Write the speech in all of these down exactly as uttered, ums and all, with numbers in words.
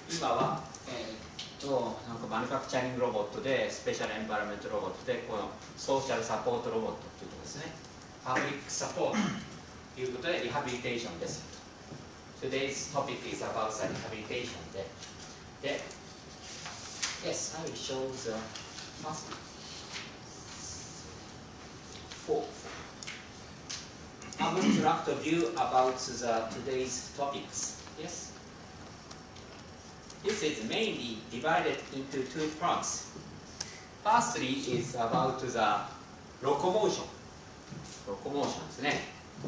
今は、えー、となんかマニファクチャリングロボットで、スペシャルエンバイロメントロボットで、このソーシャルサポートロボットということですね。パブリックサポートということで、リハビリテーションです。Today's topic is about rehabilitation で、で、Yes, I will show the first four. Abstract view about the today's topics. Yes. This is mainly divided into two parts. Firstly is about the locomotion. Locomotion ですね。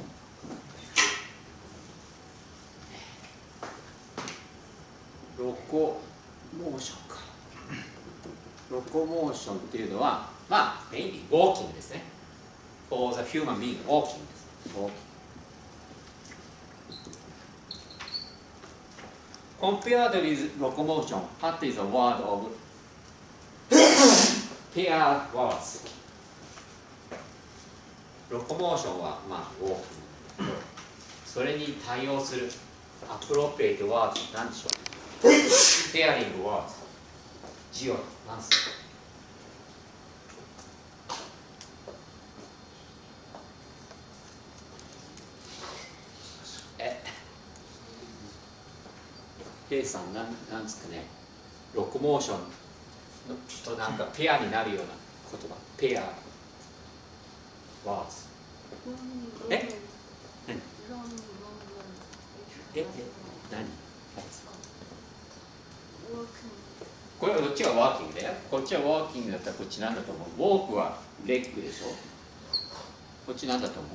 ロコモーションか。ロコモーションっていうのは、まあ、メインにウォーキングですね。For the human being, ウォーキングです。ウォーキング。Compared with locomotion, what is the word of pair words? ロコモーションは、まあ、ウォーキング。それに対応するアプロプリエイトワードなんでしょう。Pairing words。ジオなんですか。え、ヘイさん、なん、なんですかね。ロコモーションとなんかペアになるような言葉。ペア。ワーズ。え？何？え？え？何？これはどっちがワーキングだよ。こっちはワーキングだったらこっちなんだと思う。ウォークはレッグでしょ。こっちなんだと思う。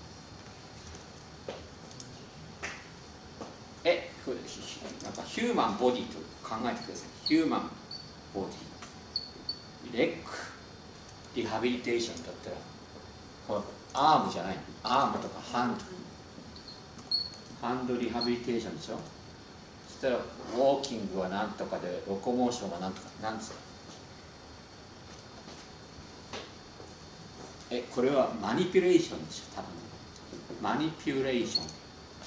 え、なんかヒューマンボディと考えてください。ヒューマンボディ。レッグ。リハビリテーションだったら、これアームじゃない。アームとかハンド。ハンドリハビリテーションでしょ。そしたらウォーキングはなんとかで、ロコモーションはなんとか、なんですか。え、これはマニピュレーションでしょ、多分。マニピュレーション。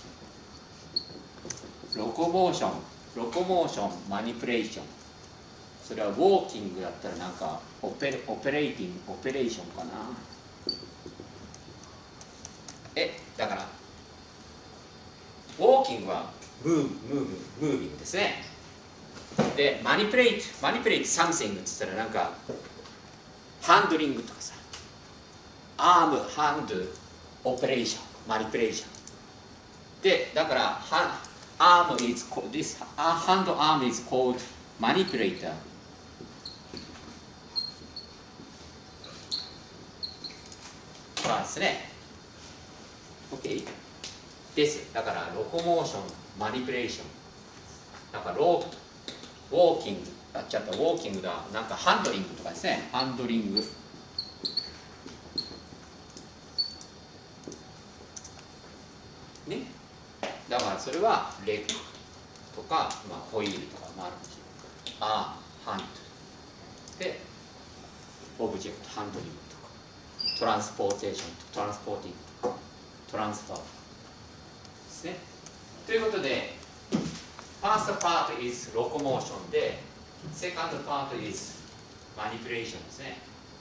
ロコモーション、ロコモーション、マニピュレーション。それはウォーキングだったらなんかオペレ、オペレーティング、オペレーションかな。え、だから、ウォーキングはムーブ、ムーブ、ムービングですね。で、マニプレイト、マニプレイトサムシングって言ったらなんか、ハンドリングとかさ、アーム、ハンド、オペレーション、マニプレーション。で、だから、ハアーム is called, this hand arm is called manipulator. まあですね。OK? です。だから、ロコモーション、マニプレーション。なんか、ロー、ウォーキング、あっちゃった、ウォーキングだ、なんかハンドリングとかですね。ハンドリング。ね。だから、それは、レッグとか、まあ、ホイールとかもあるかもしれない。アーム、ハンド。で、オブジェクト、ハンドリングとか。トランスポーテーション、トランスポーティングとか。トランスファー。ですね。ということで、first part is locomotion で、second part is manipulation ですね。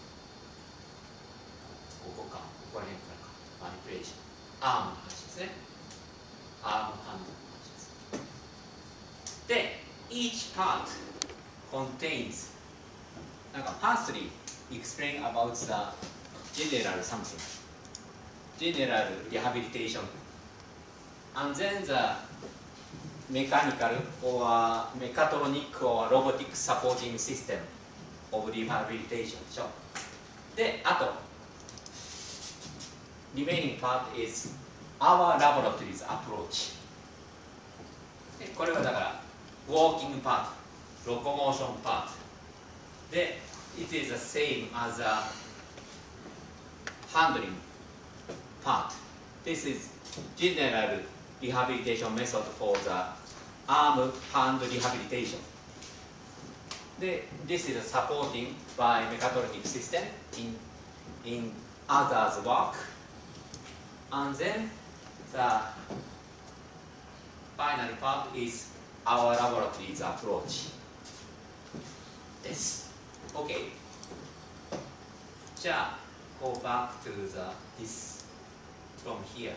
ここか、ここら辺からか。manipulation。アームの話ですね。アームハンドの話です。で、each part contains なんか firstly explain about the general something. General rehabilitation. And then the mechanical or mechatronic or robotic supporting system of rehabilitation でしょ。で、あと、remaining part is our laboratory's approach. で、これはだから、walking part, locomotion part. で、it is the same as a handling part. This is general rehabilitation method for the arm hand rehabilitation. で、this is supporting by mechatronic system in, in others' work. And then the final part is our laboratory's approach です。OK。じゃあ、go back to the this from here。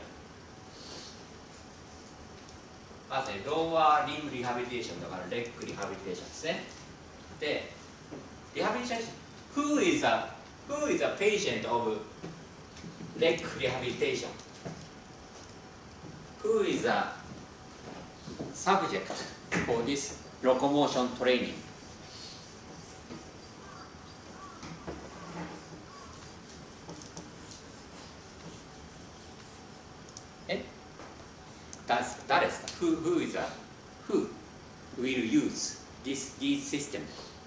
まずね、ローアーリムリハビリテーションだからレッグリハビリテーションですね。で、リハビリテーション、who is a who is a patient of leg rehabilitation? Who is a subject for this locomotion training? え、誰ですか？誰ですか？ Who who is a who will use this this system?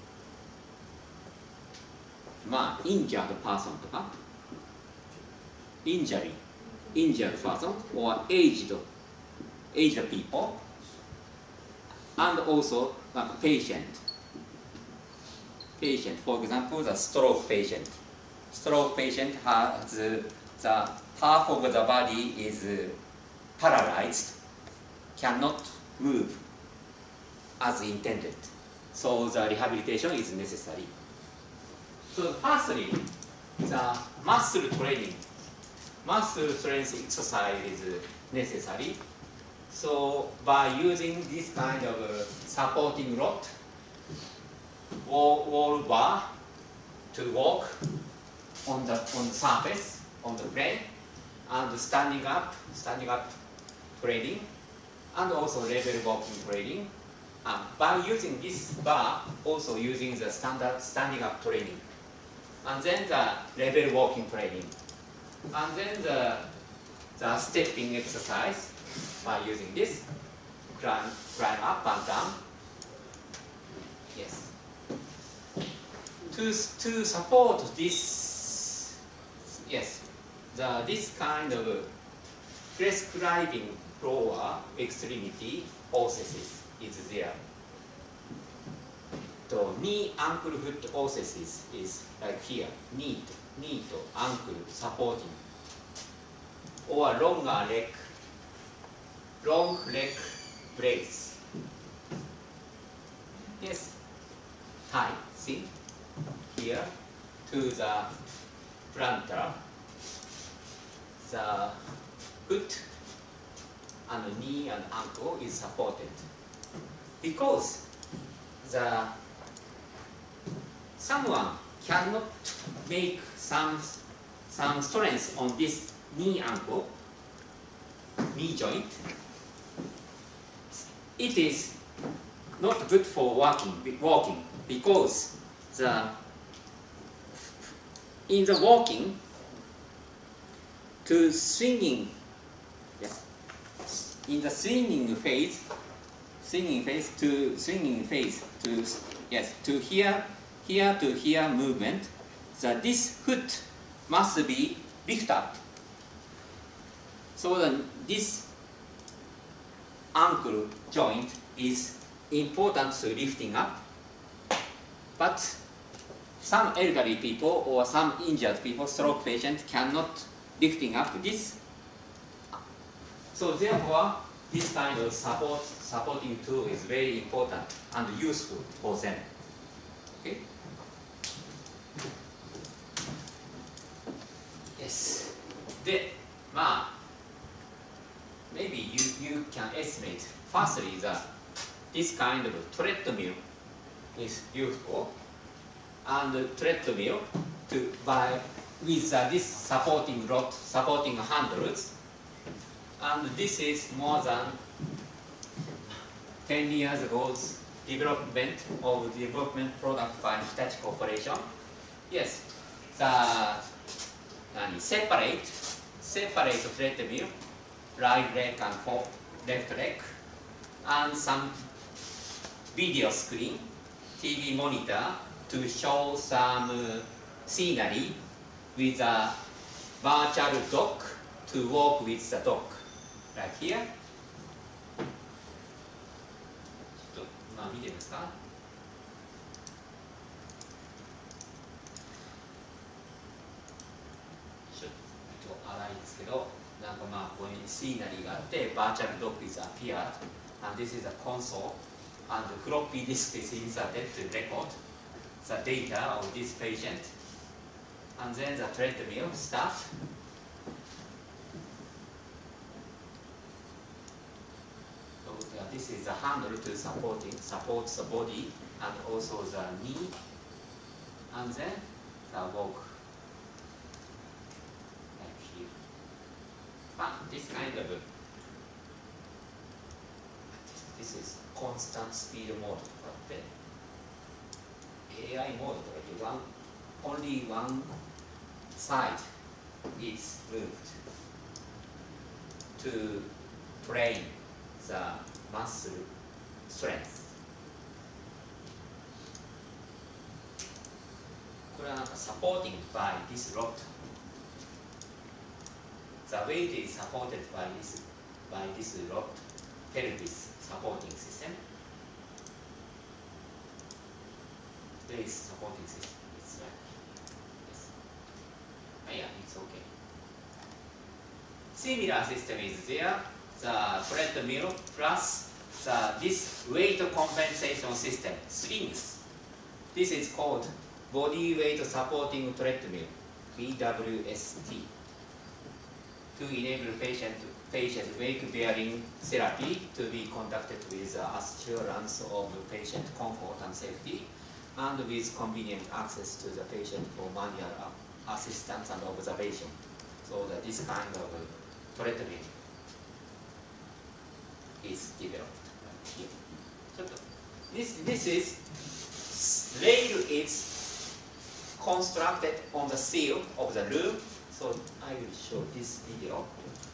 まあ、injured person とか injury, injured person or aged, aged people, and also like patient. Patient, for example, the stroke patient. Stroke patient has the half of the body is paralyzed, cannot move as intended. So the rehabilitation is necessary. So firstly, the muscle training. Muscle strength exercise is necessary. So by using this kind of uh, supporting rod, wall, wall bar to walk on the on the surface, on the plane, and standing up, standing up training, and also level walking training. And by using this bar, also using the standard standing up training, and then the level walking training. And then the, the stepping exercise by using this, climb, climb up and down. Yes. To, to support this, yes, the, this kind of prescribing lower extremity orthesis is there. The knee ankle foot orthesis is like here, knee to knee to ankle supporting, or longer leg, long leg brace. Yes, tie, see, here to the plantar, the foot and knee and ankle is supported because the someone cannot make some some strength on this knee ankle, knee joint. It is not good for walking, walking because the in the walking to swinging, yes, in the swinging phase, swinging phase to swinging phase to yes to here. Here to here movement, so this foot must be lifted up. So then this ankle joint is important to lifting up. But some elderly people or some injured people, stroke patients, cannot lifting up this. So therefore, this kind of support supporting tool is very important and useful for them. Okay. Yes. で、まあ、maybe you, you can estimate, firstly, that this kind of treadmill is useful, and the treadmill to by with uh, this supporting rod, supporting handles, and this is more than ten years ago's development of development product by Hitachi Corporation. Yes, the uh, separate separate treadmill, right leg and left leg, and some video screen, T V monitor to show some uh, scenery with a virtual dog to walk with the dog, like here. ちょっとまあ見てみますか。ちょっと荒いですけど、なんかまあここにシーナリーがあって、virtual dog is appeared, and this is a console and the floppy disk is inserted to record the data of this patient. And then the treadmill starts. So uh, this is the handle to supporting, support the body and also the knee. And then the walk like here. But this kind of this is constant speed mode. But A I mode, one, only one side is moved to train the muscle strength. これはなんか supporting by this rod. The weight is supported by this by this rod, pelvis supporting system. There is supporting system. It's right. Yes. Oh, yeah, it's okay. Similar system is there. The treadmill plus the this weight compensation system, slings. This is called body weight supporting treadmill, B W S T, to enable patient patient weight-bearing therapy to be conducted with the assurance of patient comfort and safety, and with convenient access to the patient for manual assistance and observation. So that this kind of treatment is developed here. So this, this is, rail is constructed on the seal of the room. So I will show this video.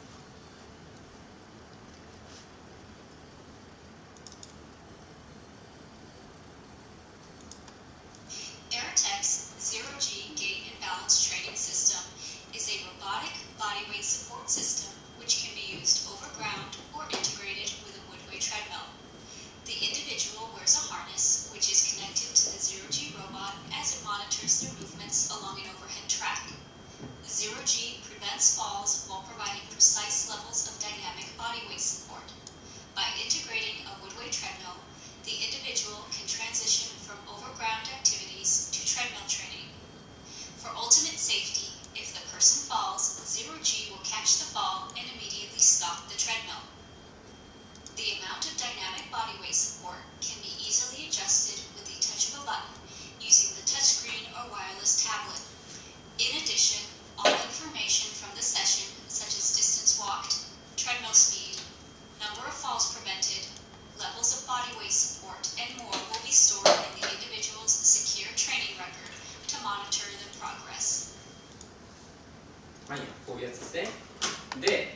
Airtech's zero-G gait and balance training system is a robotic bodyweight support system which can be used over ground or integrated with a Woodway treadmill. The individual wears a harness which is connected to the zero-G robot as it monitors their movements along an overhead track. The zero-G prevents falls while providing precise levels of dynamic bodyweight support. By integrating a Woodway treadmill, the individual can transition from overground activities to treadmill training. For ultimate safety, if the person falls, zero-G will catch the fall and immediately stop the treadmill. The amount of dynamic bodyweight support can be easily adjusted with the touch of a button using the touchscreen or wireless tablet. In addition, all information from the session, such as distance walked, treadmill speed, number of falls prevented, levels of bodyweight support, and more will be stored in the individual's secure training record to monitor the progress. はい、こういうやつですね。で、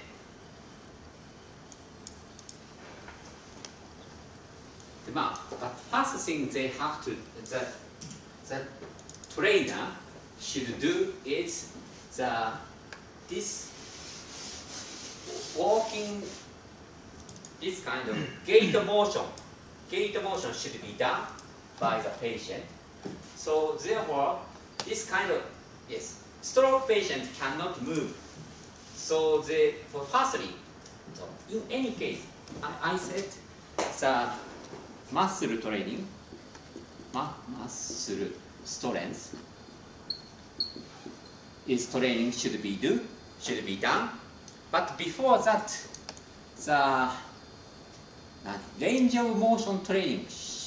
でまあ、but first thing they have to, the, the trainer should do is the, this walking, this kind of gait motion, gait motion should be done by the patient. So therefore, this kind of, yes, stroke patient cannot move. So they, for firstly, so in any case, I, I said the muscle training, mu muscle strength is training should be do, should be done. But before that, the range of motion training,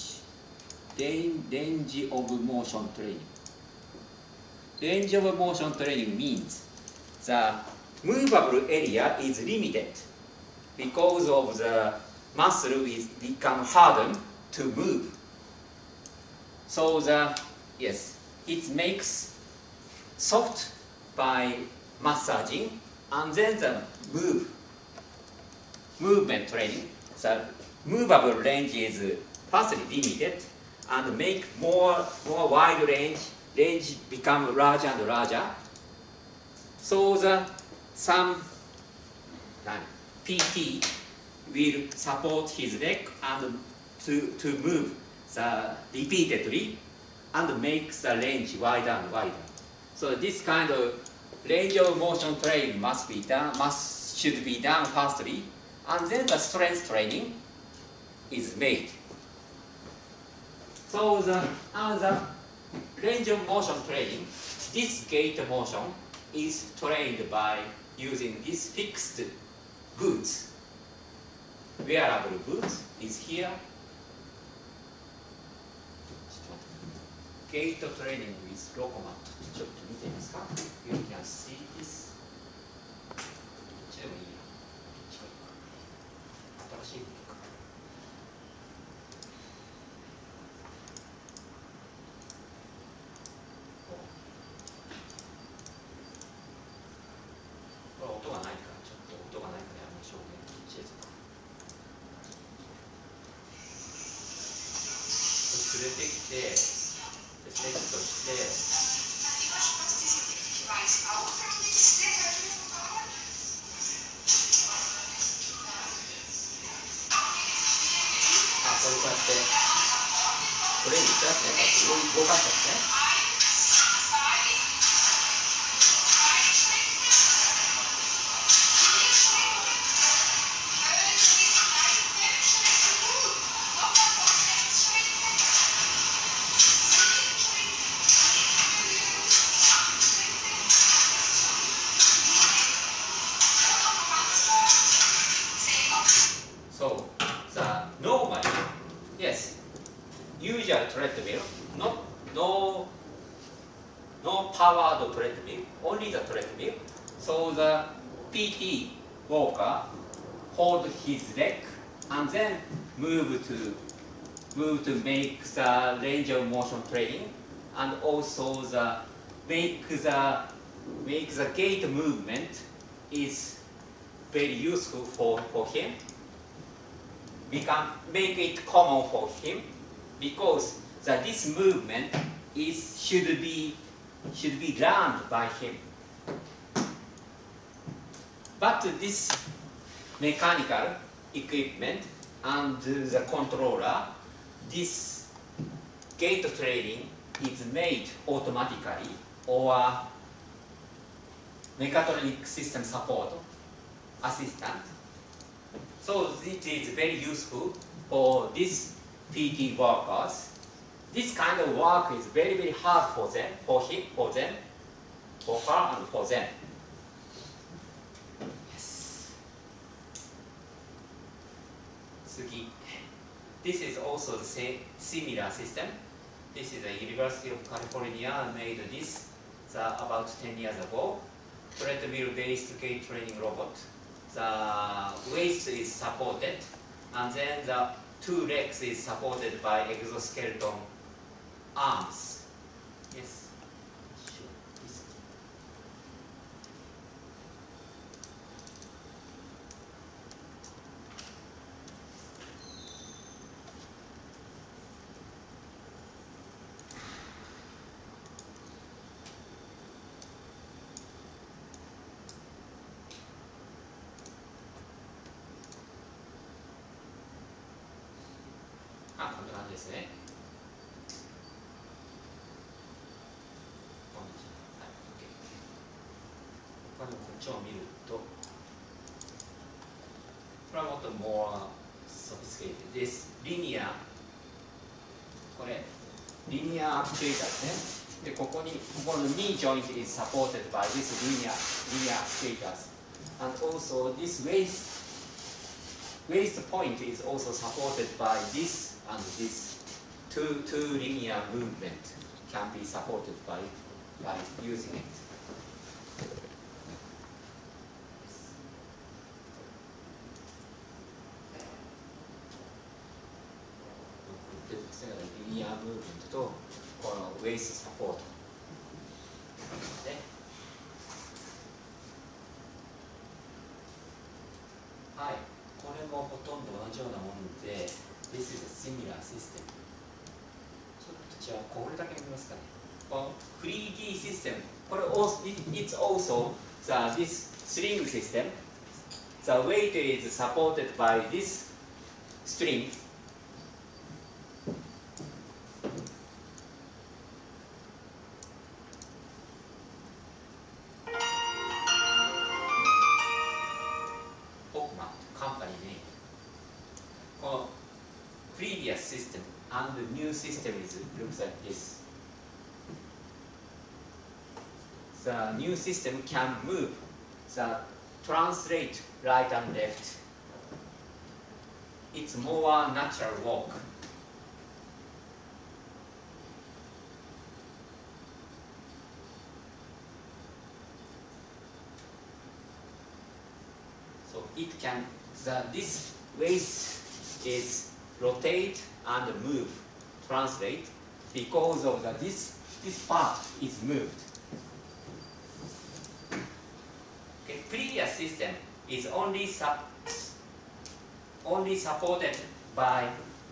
range of motion training. Range of motion training means the movable area is limited because of the muscle is become hardened to move. So the, yes, it makes soft by massaging, and then the move, movement training. The movable range is firstly limited and make more, more wide range, range become larger and larger. So the some uh, P T will support his leg and to, to move the repeatedly and make the range wider and wider. So this kind of range of motion training must be done, must should be done firstly, and then the strength training is made. So the, uh, the range of motion training, this gait motion is trained by using this fixed boots. Wearable boots is here. Gait training with Locomat. ちょっと見てみますか? You can see this. こっちでもいいや。新しいのか。これ音がないからちょっと音がないからやめましょうね。こっちですか。連れてきて、セットして。こうやってトレーニングしたやつね、動かしたやつね。So, the normally, yes, usual treadmill, no, no, no powered treadmill, only the treadmill. So the P T walker hold his leg and then move to move to make the range of motion training, and also the make the make the gait movement is very useful for for him. We can make it common for him because that this movement is should be should be learned by him. But this mechanical equipment and the controller, this gait training is made automatically or mechatronic system support assistant. So it is very useful for these P T workers. This kind of work is very, very hard for them, for him, for them, for her, and for them. Yes. 次. This is also the same similar system. This is the University of California made this the, about ten years ago. Treadmill-based gait training robot. The waist is supported, and then the two legs is supported by exoskeleton arms. Yes. Sure. This. Ah, こんな感じですね。こんな感じ。はい、OK。他のこっちを見ると、これはもっと more sophisticated です。リニア、これ、リニアアクチュエーターですね。で、ここに、ここの knee joint is supported by this linear, linear actuators. And also this waist, waist point is also supported by this and this two, two linear movement can be supported by, by using it. Linear movement とこの waist support ね。はい、これもほとんど同じようなもので。This is a similar system. ちょっとじゃあこれだけ見ますかね。この スリーディー system、これ also, it's also the, this string system. The weight is supported by this string. previous system and the new system is looks like this. The new system can move the translate right and left. It's more natural walk. So it can, the, this waist is rotate and move, translate, because of the, this, this part is moved. Okay, previous system is only, sub, only supported by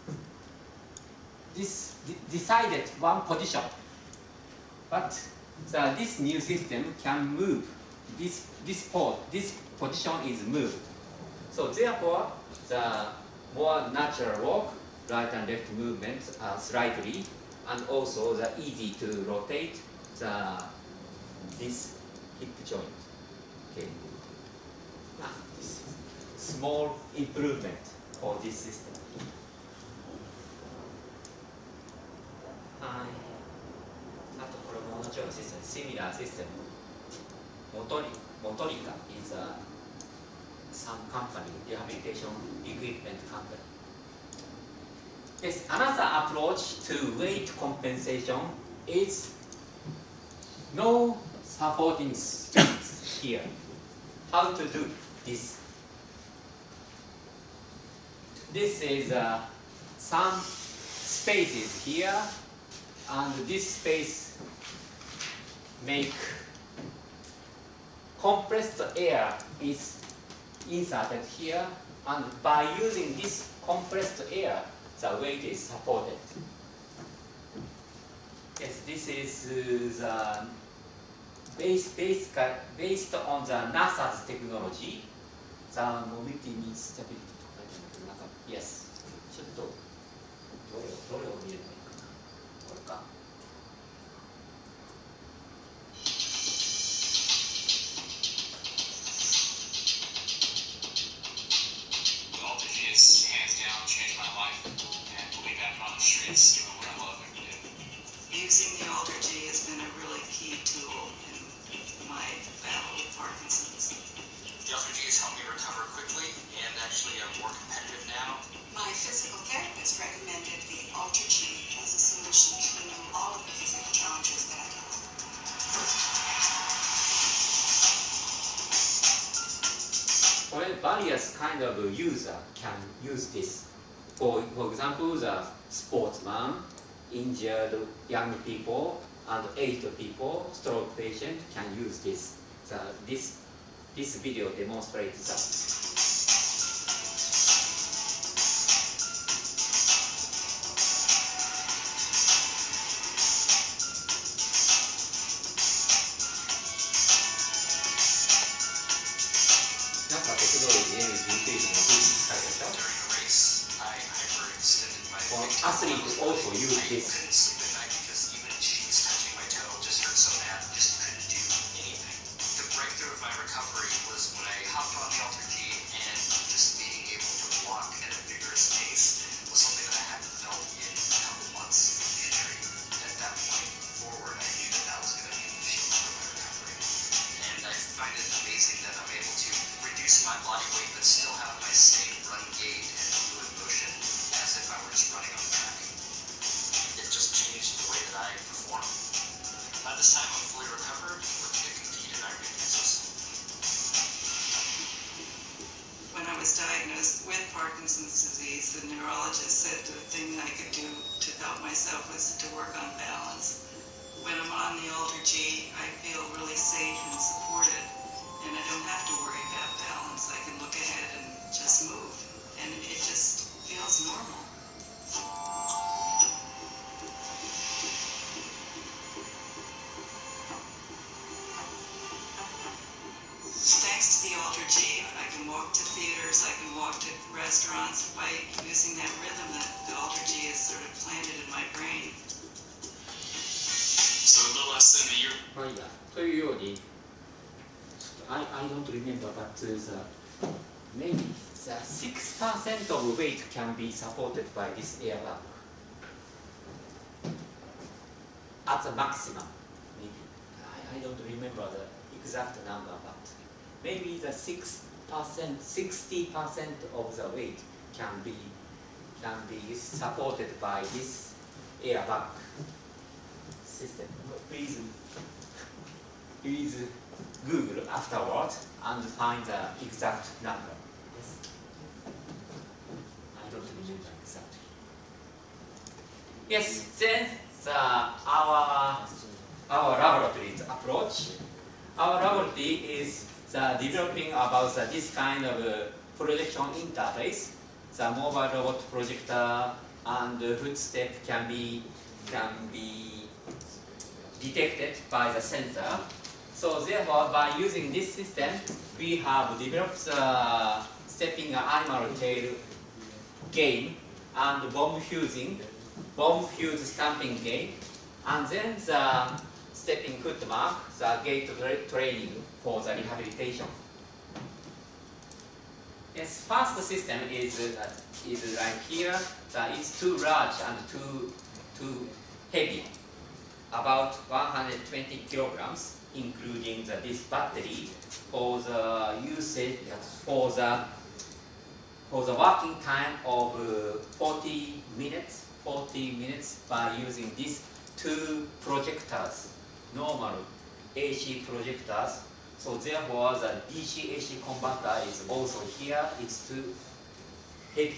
this decided one position. But the, this new system can move. This, this port, this position is moved. So therefore, the more natural walk, right and left movements are slightly, and also the easy to rotate the this hip joint. Okay. Ah, this small improvement for this system. はい。あとこれも同じようなシステム、similar system. Motorica is a some company, rehabilitation equipment company. Yes, another approach to weight compensation is no supporting strings here. How to do this? This is uh, some spaces here, and this space make compressed air is inserted here, and by using this compressed air, the weight is supported. Yes, this is uh, the base, base, based on the NASA's technology. The mobility means stability. Yes. ちょっとどれをどれを見ればいいかな。これか。 Using the AlterG has been a really key tool in my battle with Parkinson's. The AlterG has helped me recover quickly, and actually I'm more competitive now. My physical therapist recommended the AlterG as a solution to all of the physical challenges that I have. Well, various kind of user can use this. For, for example, the sportsman, injured young people, and aged people, stroke patient can use this. The, this, this video demonstrates that. Athletes also use this. I couldn't sleep at night because even sheets touching my toe just hurt so bad, I just couldn't do anything. The breakthrough of my recovery was when I hopped on the AlterG, and just being able to walk at a vigorous pace was something that I hadn't felt in a couple months of injury. At that point forward, I knew that that was going to be the shield for my recovery. And I find it amazing that I'm able to reduce my body weight but still have my same run gait and fluid motion as if I were just running on the track. It just changed the way that I perform. By this time, I'm fully recovered, looking to compete in Ironman Kansas. When I was diagnosed with Parkinson's disease, the neurologist said the thing I could do to help myself was to work on balance. When I'm on the AlterG, I feel really safe and supported, and I don't have to worry about balance. I can look ahead and just move, and it just feels normal. Thanks to the AlterG, I can walk to theaters, I can walk to restaurants by using that rhythm that the AlterG has sort of planted in my brain. So a little less than a year. まあいいや。というように、I, I don't remember, but the maybe the six percent of weight can be supported by this airbag. At the maximum, maybe. I, I don't remember the exact number, but maybe the six percent, sixty percent of the weight can be can be supported by this airbag system. Please, please Google afterwards and find the exact number. Yes. I don't remember exactly. Yes, then the, our our laboratory's approach. Our laboratory is the developing about the, this kind of uh, projection interface. The mobile robot projector and the footstep can be can be detected by the sensor. So therefore, by using this system, we have developed the stepping animal tail game and bomb fusing, bomb fuse stamping game, and then the stepping foot mark, the gait tra training for the rehabilitation. Yes, first system is uh, is like here. That is too large and too too heavy, about one hundred twenty kilograms, including the, this battery for the usage for the for the working time of uh, forty minutes. forty minutes by using these two projectors, normal A C projectors. So therefore, the D C A C converter is also here. It's too heavy.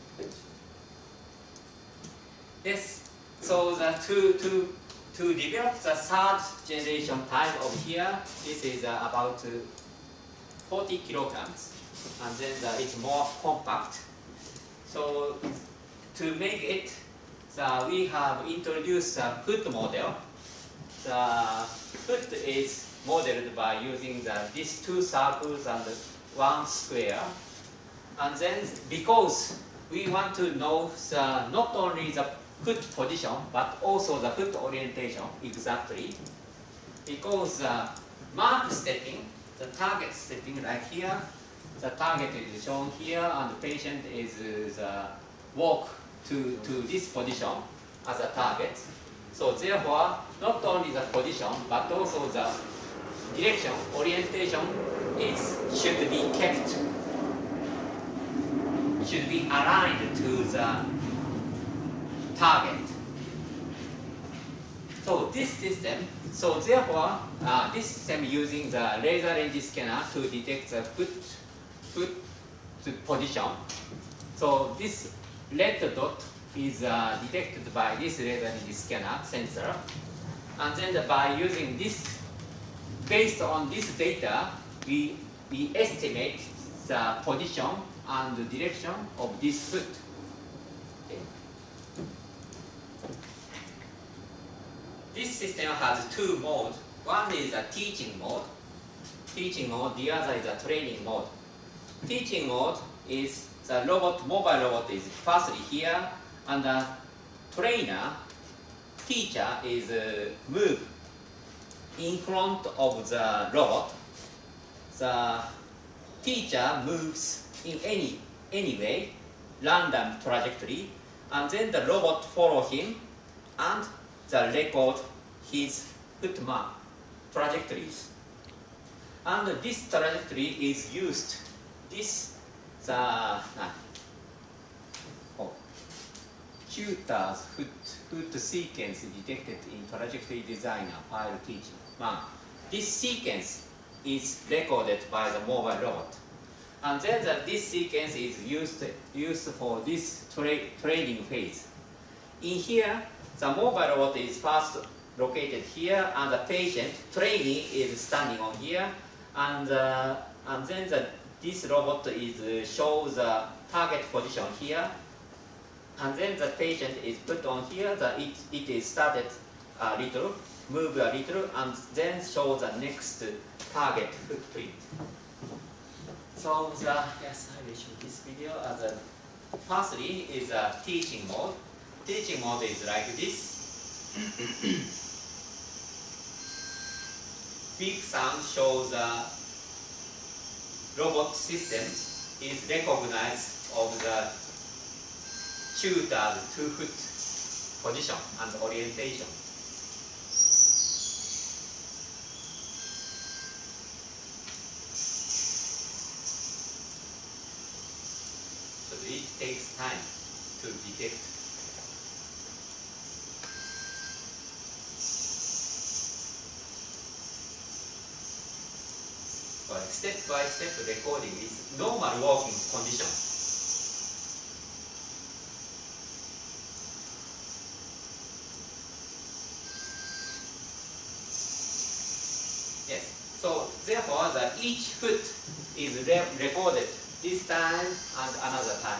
Yes. So the to to to develop the third generation type of here, this is uh, about uh, forty kilograms, and then uh, it's more compact. So to make it, so we have introduced a foot model. The foot is modeled by using the, these two circles and one square. And then because we want to know the, not only the foot position, but also the foot orientation exactly. Because the mark stepping, the target stepping like here, the target is shown here and the patient is uh, the walk to, to this position as a target. So therefore, not only the position, but also the direction, orientation is, should be kept, should be aligned to the target. So this system, so therefore, uh, this system using the laser range scanner to detect the foot, foot position. So this red dot is uh, detected by this laser range scanner sensor. And then by using this, based on this data, we, we estimate the position and the direction of this foot. Okay. This system has two modes. One is a teaching mode. Teaching mode, the other is a training mode. Teaching mode is the robot, mobile robot is firstly here, and the trainer, teacher is uh, moved in front of the robot. The teacher moves in any, any way, random trajectory, and then the robot follows him and the record his foot mark trajectories. And this trajectory is used, this, the, uh, oh, tutor's foot, foot sequence detected in trajectory designer file teaching. One. This sequence is recorded by the mobile robot. And then the, this sequence is used, used for this tra training phase. In here, the mobile robot is first located here, and the patient trainee is standing on here, and, uh, and then the, this robot is uh, shows the target position here, and then the patient is put on here, the, it, it is started a little, move a little, and then show the next target footprint. So the, yes, I will show this video as a, firstly is a teaching mode. Teaching mode is like this. Big sound shows a robot system is recognized of the shooter's two-foot position and orientation. So it takes time to detect. But step-by-step recording is normal working condition. Yes. So therefore, the each foot is re recorded this time and another time.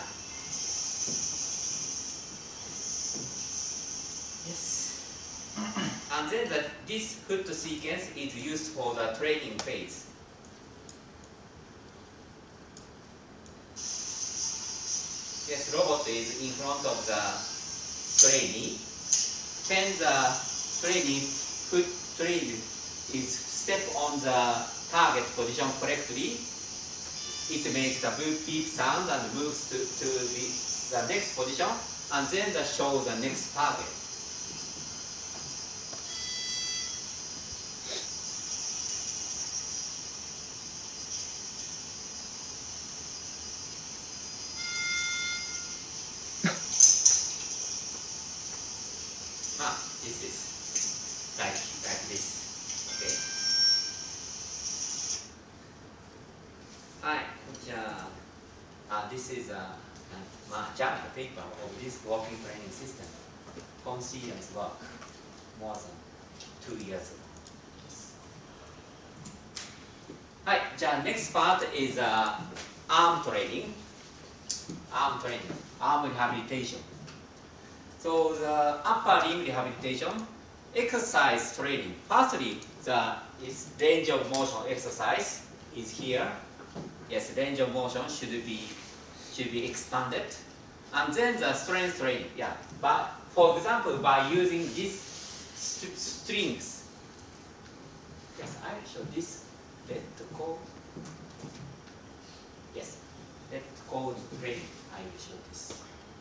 Yes. And then the, this foot sequence is used for the training phase. Yes, robot is in front of the trainee. When the trainee foot trainee is step on the target position correctly, it makes the beep beep sound and moves to, to the, the next position, and then the show the next target. Ah, this is like like this. Okay. はい、じゃあ、uh, this is a, a まあ、journal paper of this walking training system. Concealers work more than two years ago. はい、じゃあ next part is、uh, arm training. Arm training, arm rehabilitation. So the upper limb rehabilitation, exercise training. Firstly, the is range of motion exercise is here. Yes, range of motion should be should be expanded, and then the strength training. Yeah, but for example, by using these st strings. Yes, I will show this. Let go. Yes, let go training. I will show this.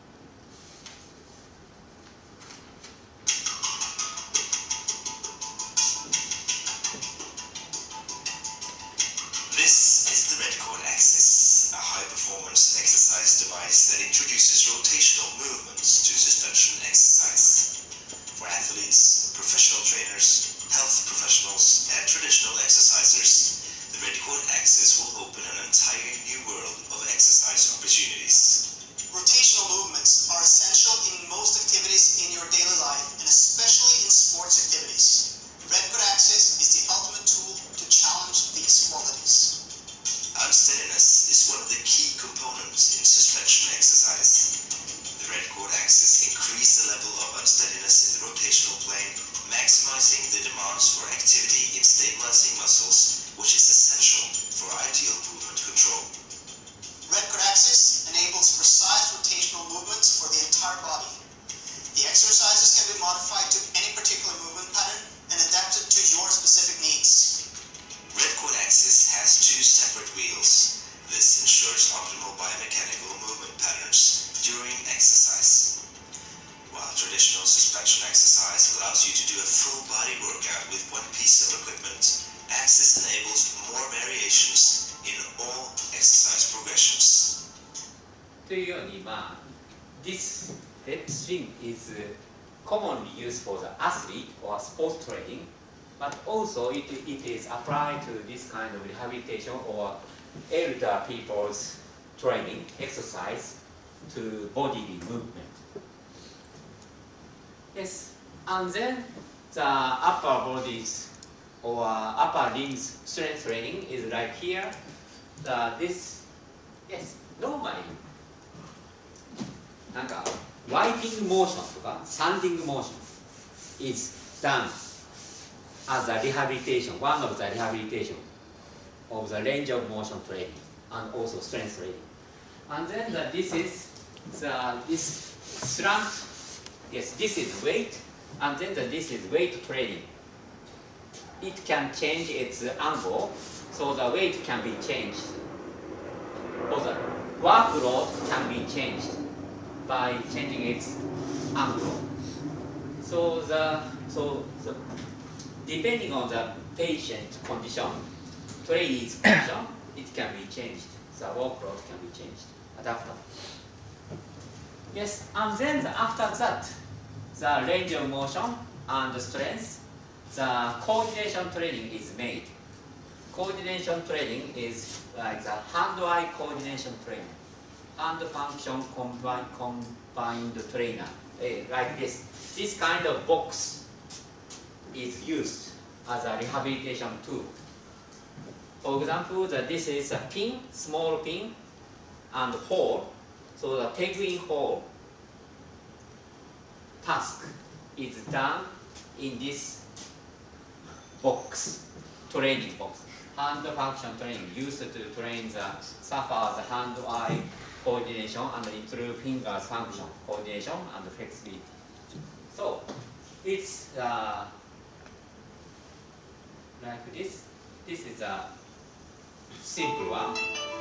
This is the Redcord Axis, a high-performance exercise device that introduces rotational movements to suspension exercise. For athletes, professional trainers, health professionals, and traditional exercisers, the Redcord Axis will open an entire new world of exercise opportunities. Rotational movements are essential in most activities in your daily life, and especially in sports activities. Redcord Axis is the ultimate tool to challenge these qualities. Unsteadiness is one of the key components in suspension exercise. The Redcord Axis increases the level of unsteadiness in the rotational plane, maximizing the demands for activity in stabilizing muscles, which is essential for ideal movement control. Redcord Axis enables precise rotational movements for the entire body. The exercises can be modified to any particular movement pattern and adapted to your specific needs. Redcord Axis has two separate wheels. This ensures optimal biomechanical movement patterns during exercise. While traditional suspension exercise allows you to do a full body workout with one piece of equipment, Axis enables more variations in all exercise progressions. というように、まあ、this leg swing is commonly used for the athlete or sports training, but also it, it is applied to this kind of rehabilitation or elder people's training, exercise to bodily movement. Yes, and then the upper bodies or upper limbs strength training is like here. The, this, yes, normally なんか wiping motion とか sanding motion is done as a rehabilitation, one of the rehabilitation of the range of motion training and also strength training. And then the, this is the this slant. Yes, this is weight, and then the, this is weight training. It can change its angle, so the weight can be changed. or the workload can be changed by changing its angle. So the so the, depending on the patient condition, trainee's condition, it can be changed. The workload can be changed, adaptable. Yes, and then the, after that, the range of motion and the strength, the coordination training is made. Coordination training is like the hand-eye coordination training. Hand function combined, combined trainer, eh, like this. This kind of box is used as a rehabilitation tool. For example, the, this is a pin, small pin, and hole. So the penguin hole task is done in this box, training box. Hand function training used to train the sufferer's hand-eye coordination and improve fingers function, coordination and flexibility. So it's uh, like this. This is a simple one.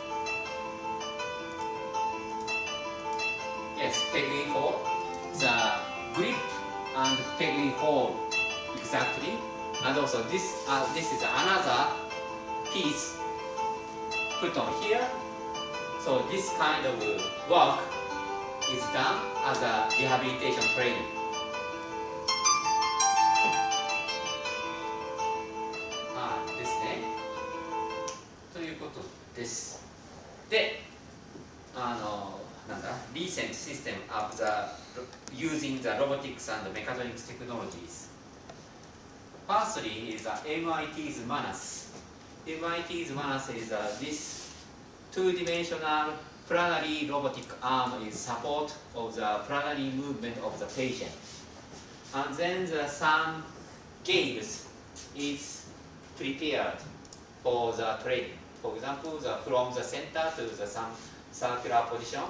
Yes, penguin hole. The grip and penguin hole exactly. And also this uh, this is another piece put on here. So this kind of work is done as a rehabilitation training. Ah, ですね。ということです。で、あのなんだ、recent system of the using the robotics and mechatronics technologies. Firstly is uh, M I T's MANAS. M I T's MANAS is uh, this two-dimensional planary robotic arm is support of the planary movement of the patient. And then the some games is prepared for the training. For example, the, from the center to the some circular position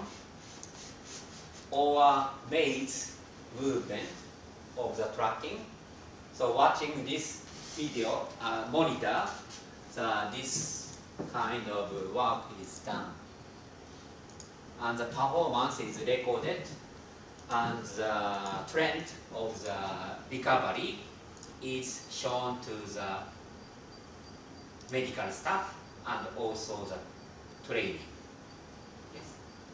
or maze movement of the tracking. So watching this video uh, monitor, the, this kind of work is done. And the performance is recorded, and the trend of the recovery is shown to the medical staff and also the training. Yes.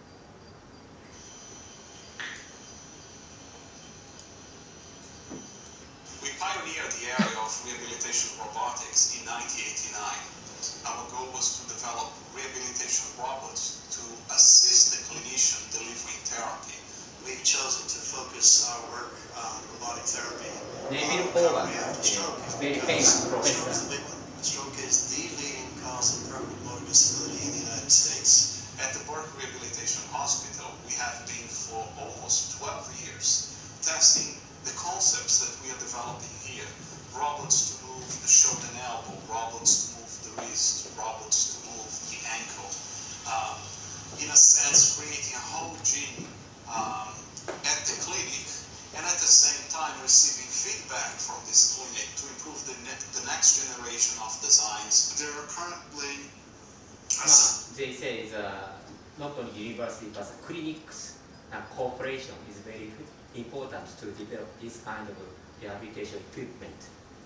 We pioneered the area of rehabilitation robotics in nineteen eighty-nine. Our goal was to develop rehabilitation robots to assist the clinician delivering therapy. We've chosen to focus our work on robotic therapy. Neville on Power, recovery after stroke. very because famous Stroke professor. is the big one. Stroke is the leading cause of permanent motor disability in the United States. At the Burke Rehabilitation Hospital, we have been for almost twelve years testing the concepts that we are developing here. Robots to move the shoulder and elbow, robots to move the wrist, robots to move the ankle. Um, in a sense, creating a whole gym um, at the clinic, and at the same time receiving feedback from this clinic to improve the, ne the next generation of designs. There are currently Uh, they say the, not only university but the clinics and cooperation is very important to develop this kind of rehabilitation equipment.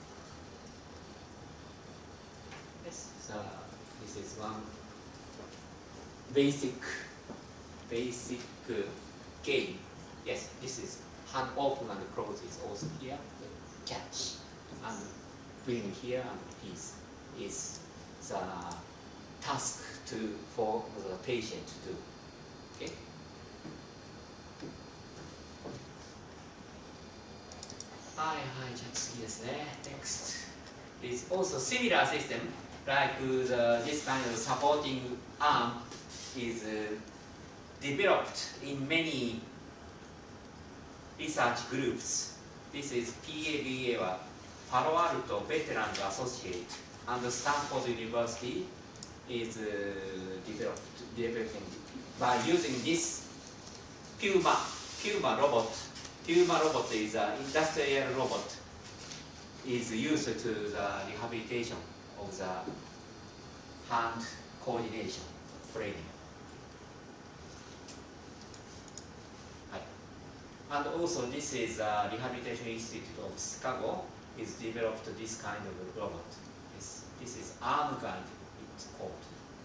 Yes, so this is one basic basic uh, game. Yes, this is hand open and close is also here. Catch and bring here and piece is the task to for the patient to do. Okay. Hi, hi, じゃあ次ですね。Next is also similar system like the this kind of supporting arm is uh, developed in many research groups. This is P A V A は Palo Alto Veterans Associate and Stanford University is uh, developed developing by using this Puma Puma robot. Puma robot is an industrial robot. Is used to the rehabilitation of the hand coordination training. And also this is a Rehabilitation Institute of Chicago is developed this kind of robot. This, this is arm guide, it's called.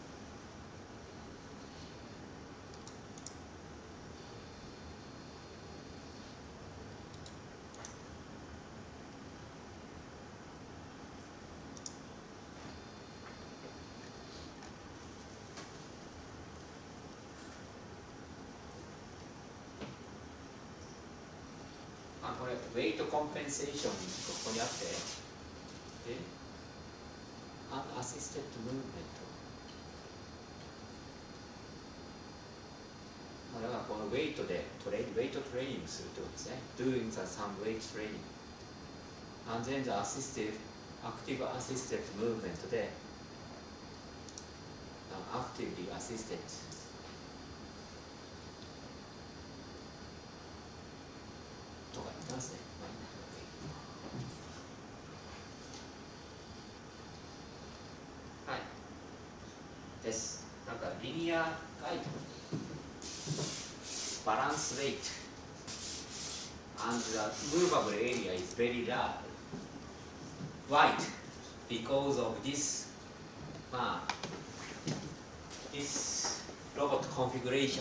Ah, これ、ウェイトコンペンセーション、ここにあって、で、アンアシステッドムーブメント。まあ、だからこのウェイトでトレイン、ウェイトトレーニングするってことですね。doing the some weight training. And then the assisted, active assisted movement で、actively assisted.とか言ってますね。はい。です。なんかリニアガイド、バランスウェイト、and the movable area is very large, wide, because of this, まあ、this robot configuration.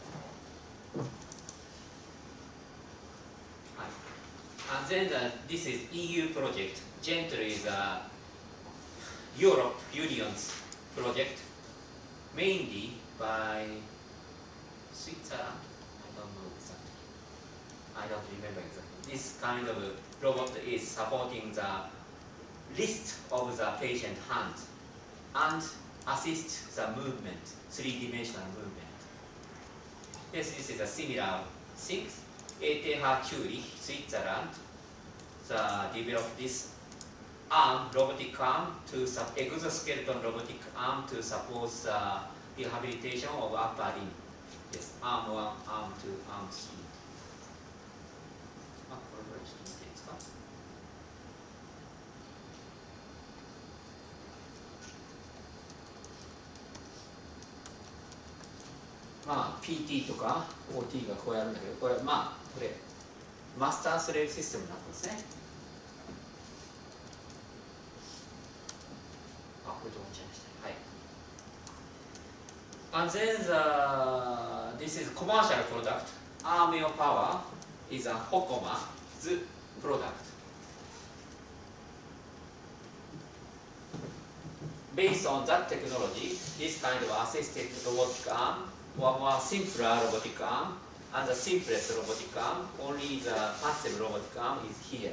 And then the, this is E U project. Gentle is a Europe Union's project, mainly by Switzerland. I don't know exactly. I don't remember exactly. This kind of robot is supporting the list of the patient hands and assist the movement, three-dimensional movement. Yes, this is a similar thing. E T H Zurich, Switzerland, the developed this arm, robotic arm, to exoskeleton robotic arm to support the rehabilitation of upper limb. Yes, arm one, arm two, arm three. あ、これぐらいちょっと見ていいですか。まあ ピーティー とか オーティー がこうやるんだけど、これまあこれマスタースレーブシステムになってますね。あ、これと思っちゃいました。はい。And then the, this is commercial product. Armeo Power is a Hokoma's product. Based on that technology, this kind of assisted robotic arm, or more simpler robotic arm, and the simplest robotic arm, only the passive robotic arm is here.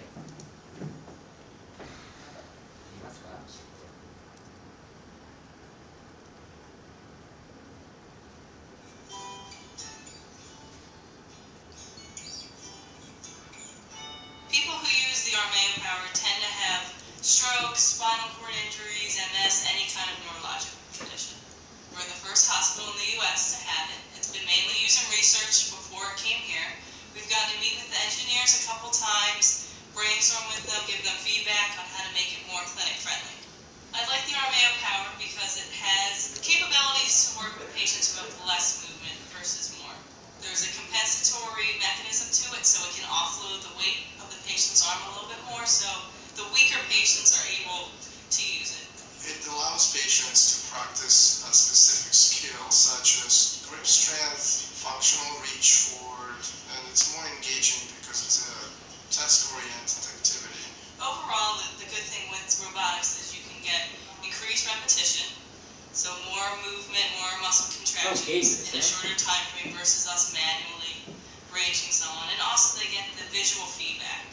People who use the Armeo Power tend to have strokes, spinal cord injuries, M S, any kind of neurological condition. We're the first hospital in the U S to have it. It's been mainly used in research before it came here. We've gotten to meet with the engineers a couple times, brainstorm with them, give them feedback on how to make it more clinic friendly. I like the Armeo Power because it has the capabilities to work with patients who have less movement versus more. There's a compensatory mechanism to it, so it can offload the weight of the patient's arm a little bit more, so the weaker patients are able to use it. It allows patients to practice a specific skill such as grip strength, functional reach forward, and it's more engaging because it's a task-oriented activity. Overall, the, the good thing with robotics is you can get increased repetition, so more movement, more muscle contractions in a shorter time frame versus us manually ranging someone, and also they get the visual feedback.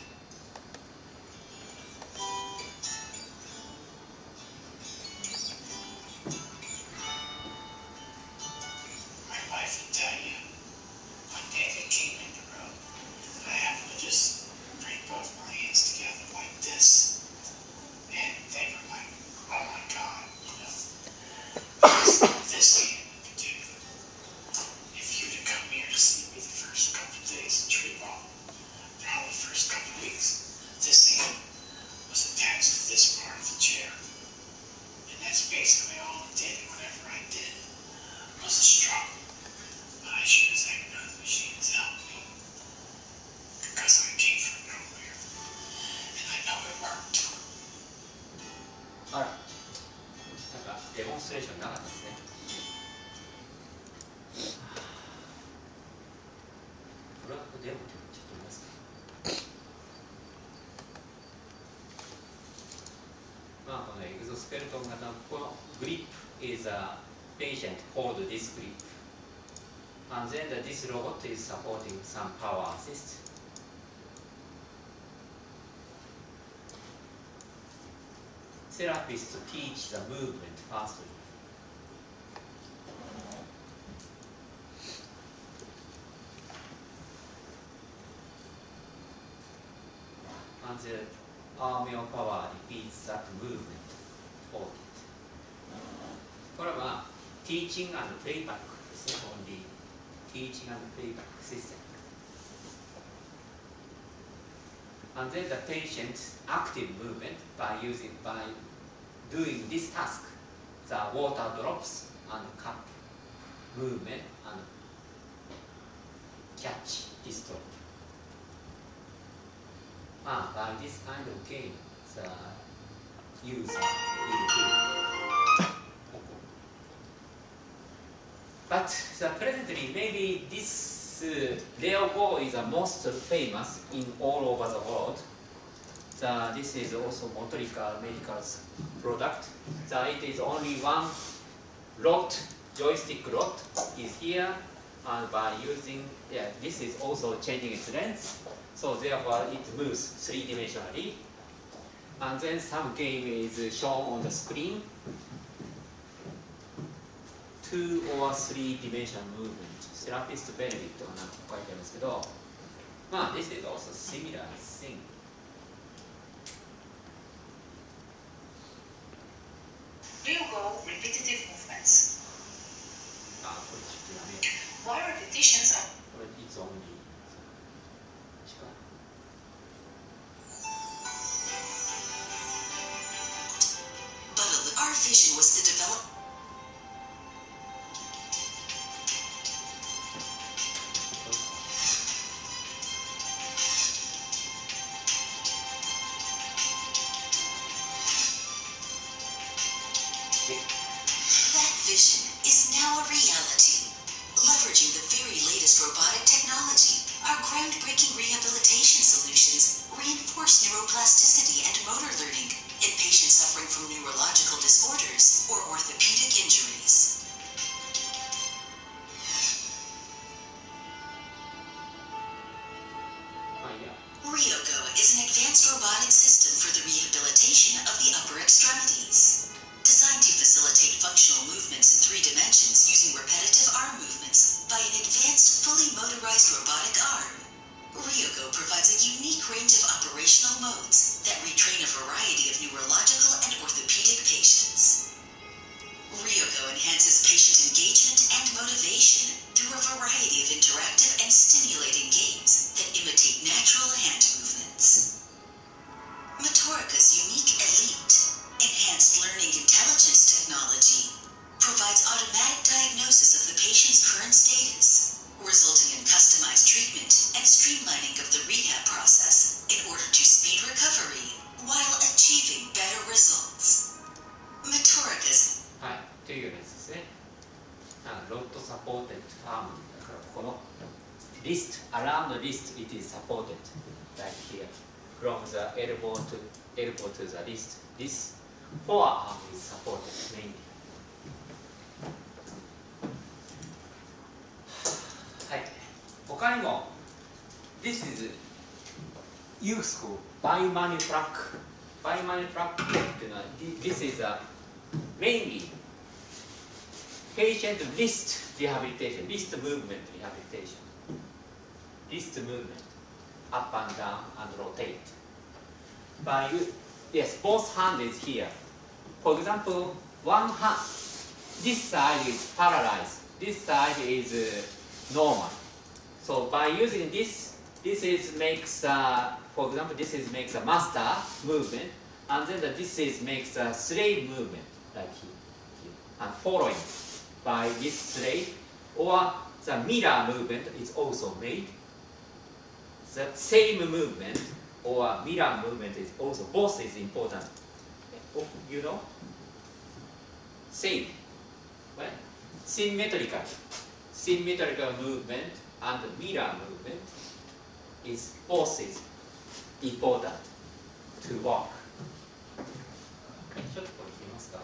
My wife will tell you, one day they came in the room, I happened to just bring both my hands together like this, and they were like, oh my God, you know, this, this hand in particular. If you'd have come here to see me the first couple of days in treatment, probably the first couple of weeks, デモってちょっと見ますか。まあこのエグゾスケルトン型のこのグリップ is a patient hold this grip and then the, this robot is supporting some power assist. Therapists teach the movement firstly. And the arm of power repeats that movement for it. これは teaching and playback ですね、only teaching and playback system. And then the patient's active movement by using by doing this task, the water drops and cup movement and catch this drop. Ah, by this kind of game, the user will do. But the presently, maybe this uh, Leo is the most famous in all over the world. The, this is also Motorica Medical's product. The, it is only one rod, joystick rod is here, and by using, yeah, this is also changing its length. So therefore it moves three-dimensionally. And then some game is shown on the screen. Two or three-dimensional movement. Therapist benefit とかなんか書いてあるんですけど、まあ this is also similar thing. Ryogo repetitive movements. あ、これちょっとやめよう。 While repetitions are これ it's only Our vision was to develop that vision is now a reality. Leveraging the very latest robotic technology, our groundbreaking rehabilitation solutions reinforce neuroplasticity and motor learning in patients suffering from neurological disorders or orthopedic injuries. Ryogo is an advanced robotic system for the rehabilitation of the upper extremities. Designed to facilitate functional movements in three dimensions using repetitive arm movements by an advanced, fully motorized robotic arm, Ryogo provides a unique range of operational modes that retrain a variety of neurological and orthopedic patients. Ryogo enhances patient engagement and motivation through a variety of interactive and stimulating games that imitate natural hand movements. Motorica's unique Elite, enhanced learning intelligence technology, provides automatic diagnosis of the patient's current status, resulting in customized treatment and streamlining of the rehab process in order to speed recovery while achieving better results. Motorica's はい、というようなやつですね。ロッドサポーテッドアームだからこのリスト、around the wrist it is supported like here from the elbow to elbow to the wrist. This forearm is supported mainly. はい。他にも this is useful biomanufacture. Biomanufacture っていうのは this is a mainly patient wrist rehabilitation, wrist movement rehabilitation, wrist movement, up and down and rotate. By yes, both hands is here. For example, one hand, this side is paralyzed, this side is uh, normal. So by using this, this is makes uh, for example, this is makes a master movement, and then the, this is makes a slave movement like here, here, and following by this slave, or the mirror movement is also made. The same movement or mirror movement is also, both is important. Oh, you know? Same. Well, symmetrical. Symmetrical movement and mirror movement is both is important to work. ちょっとこれ切りますか。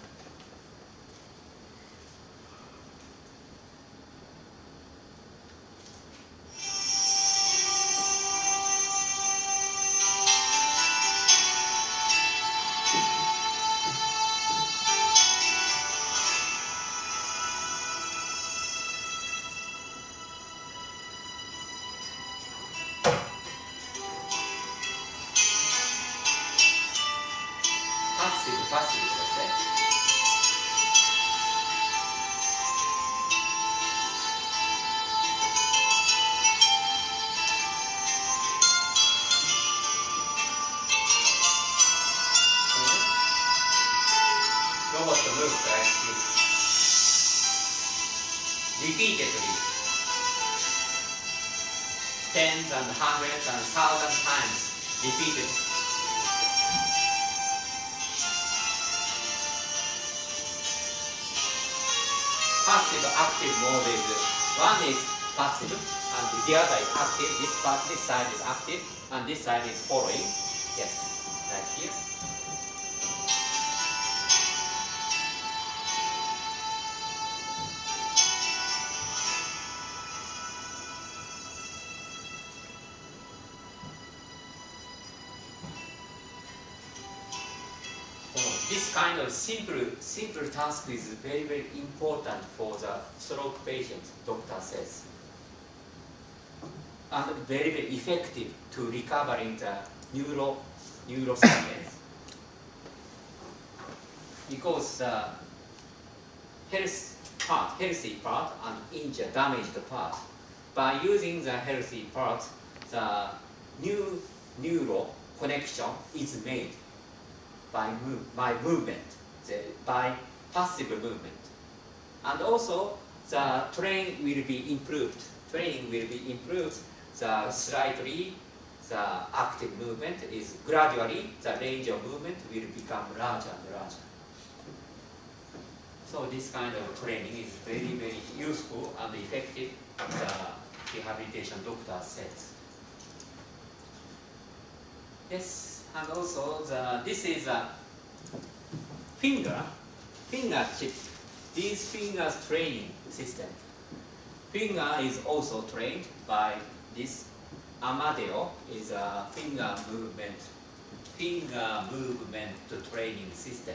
パッシブ、パッシブとかして。ロボット moves like this. Repeatedly. Tens and hundreds and thousand times. Repeated. Passive active mode is one is passive and the other is active. This part, this side is active and this side is following. Yes, right here. This kind of simple, simple task is very, very important for the stroke patient, doctor says. And very, very effective to recovering the neuro, neuroscience. Because the health part, healthy part and injured, damaged part, by using the healthy part, the new neuro connection is made. By, move, by movement, the, by passive movement. And also, the train will be improved. Training will be improved. The slightly, the active movement is gradually, the range of movement will become larger and larger. So this kind of training is very, very useful and effective, the rehabilitation doctor says. Yes. And also, the, this is a finger, finger chip. These fingers training system. Finger is also trained by this Amadeo is a finger movement, finger movement training system.